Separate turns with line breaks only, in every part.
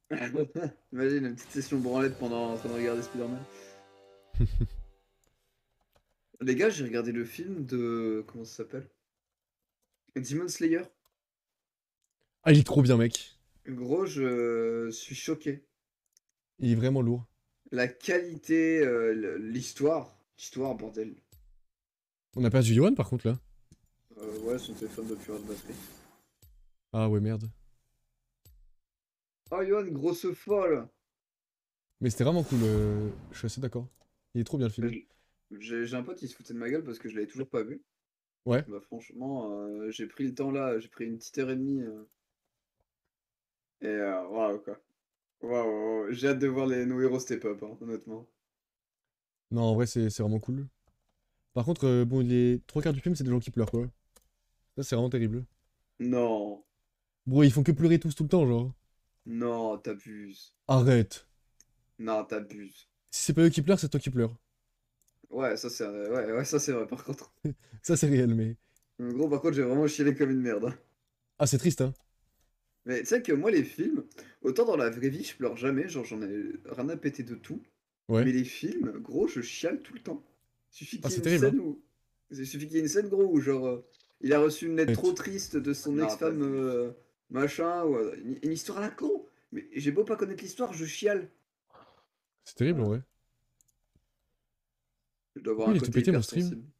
Imagine une petite session branlette pendant en train de regarder Spider-Man. Les gars, j'ai regardé le film de... Comment ça s'appelle? Demon Slayer.
Ah, il est trop bien, mec.
Gros, je suis choqué.
Il est vraiment lourd.
La qualité, l'histoire. L'histoire, bordel.
On a perdu Yohan, par contre, là.
Ouais, son téléphone doit plus avoir de batterie.
Ah ouais, merde.
Oh, Yoann, grosse folle!
Mais c'était vraiment cool, je suis assez d'accord. Il est trop bien, le
Bah,
film.
j'ai un pote qui se foutait de ma gueule parce que je l'avais toujours pas vu.
Ouais.
Bah franchement, j'ai pris le temps là, j'ai pris une petite heure et demie. Et waouh quoi. Waouh, waouh, j'ai hâte de voir nos héros step up, hein, honnêtement.
Non, en vrai, c'est vraiment cool. Par contre, bon, les trois quarts du film, c'est des gens qui pleurent, quoi. Ça, c'est vraiment terrible.
Non,
Bro, ils font que pleurer tous tout le temps, genre.
non, t'abuses.
Arrête.
Non, t'abuses.
Si c'est pas eux qui pleurent, c'est toi qui pleures.
Ouais, ça c'est ouais, ouais, ça c'est vrai par contre.
Ça, c'est réel, mais...
Gros, par contre, j'ai vraiment chialé comme une merde, hein.
Ah, c'est triste, hein.
Mais tu sais que moi, les films, autant dans la vraie vie, je pleure jamais, genre j'en ai rien à péter de tout.
Ouais.
Mais les films, gros, je chiale tout le temps. Suffit
Ah,
qu'il y ait
c'est
une
terrible, hein.
scène où. Il suffit qu'il y ait une scène, gros, où genre. Il a reçu une lettre trop
Arrête.
triste de son Non, ex-femme,
T'abuses.
machin, ou une histoire à la con. Mais j'ai beau pas connaître l'histoire, je chiale.
C'est terrible, en
Voilà.
vrai.
Je dois avoir
Pourquoi
un
il est tout
côté
pété, mon stream?
hypersensible.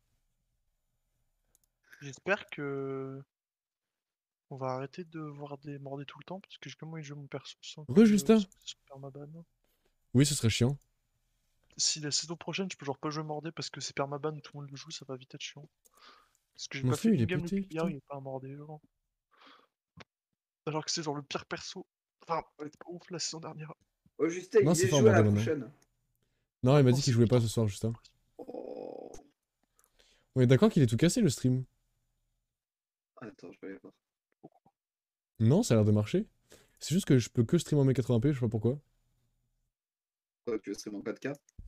J'espère que on va arrêter de voir des mordés tout le temps parce que j'ai comment il joue mon perso sans
Re,
que
Justin?
sans que ce soit permaban.
Oui, ce serait chiant.
Si la saison prochaine je peux genre pas jouer mordé parce que c'est permaban, tout le monde le joue, ça va vite être chiant. Parce que j'ai
Mon
pas fait
stream, il est
une game
pété,
depuis hier,
putain.
il est pas un mordé, genre. Alors que c'est genre le pire perso. Enfin, elle était pas ouf la saison dernière.
Oh, Justin,
Non,
il
c'est
dit
fort,
jouer à la
bordel, maintenant.
prochaine.
Non, il m'a
Maintenant
dit qu'il
c'est
jouait pas
putain.
ce soir, Justin.
Oh.
On est d'accord qu'il est tout cassé, le stream?
Attends, je vais aller voir.
Non, ça a l'air de marcher. C'est juste que je peux que stream en 1080p, je sais pas pourquoi.
Quoi, tu veux stream en 4K?